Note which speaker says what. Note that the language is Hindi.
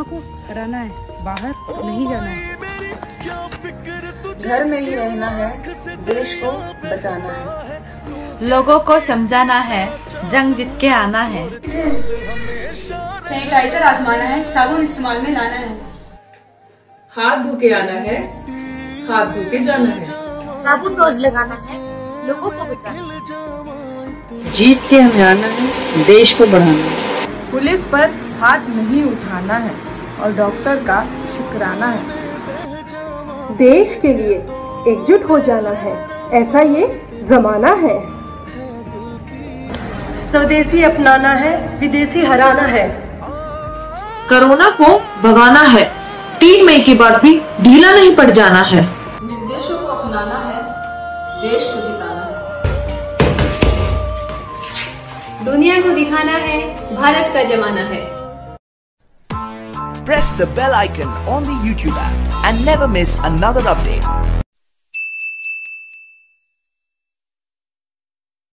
Speaker 1: को रहना है, बाहर नहीं जाना है।
Speaker 2: घर में ही रहना है, देश को बचाना है।
Speaker 3: लोगों को समझाना है, जंग जीत के आना है।
Speaker 4: सैनिटाइजर आजमाना है, साबुन इस्तेमाल में लाना है।
Speaker 5: हाथ धो के आना है, हाथ धो के जाना है।
Speaker 6: साबुन रोज लगाना है, लोगों को बचाना है।
Speaker 7: जीत के हमें आना है, देश को बढ़ाना है।
Speaker 8: पुलिस पर हाथ नहीं उठाना है और डॉक्टर का शुक्राना है।
Speaker 9: देश के लिए एकजुट हो जाना है, ऐसा ये जमाना है।
Speaker 10: स्वदेशी अपनाना है, विदेशी हराना है।
Speaker 11: कोरोना को भगाना है, 3 मई के बाद भी ढीला नहीं पड़ जाना है।
Speaker 4: निर्देशों को अपनाना है, देश को जिताना है। दुनिया को दिखाना है, भारत का जमाना है।
Speaker 12: Press the bell icon on the YouTube app and never miss another update.